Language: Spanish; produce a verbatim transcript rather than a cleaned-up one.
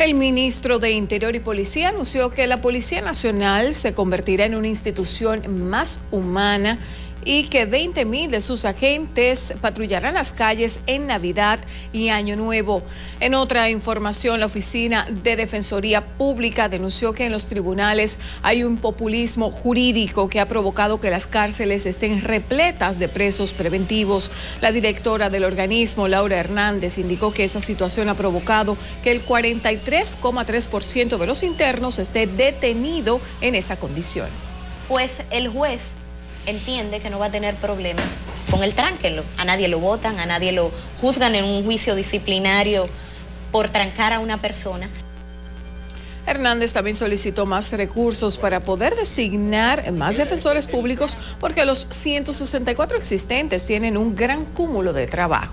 El ministro de Interior y Policía anunció que la Policía Nacional se convertirá en una institución más humana y que veinte mil de sus agentes patrullarán las calles en Navidad y Año Nuevo. En otra información, la Oficina de Defensoría Pública denunció que en los tribunales hay un populismo jurídico que ha provocado que las cárceles estén repletas de presos preventivos. La directora del organismo, Laura Hernández, indicó que esa situación ha provocado que el cuarenta y tres coma tres por ciento de los internos esté detenido en esa condición. Pues el juez entiende que no va a tener problema con el tránquenlo. A nadie lo votan, a nadie lo juzgan en un juicio disciplinario por trancar a una persona. Hernández también solicitó más recursos para poder designar más defensores públicos porque los ciento sesenta y cuatro existentes tienen un gran cúmulo de trabajo.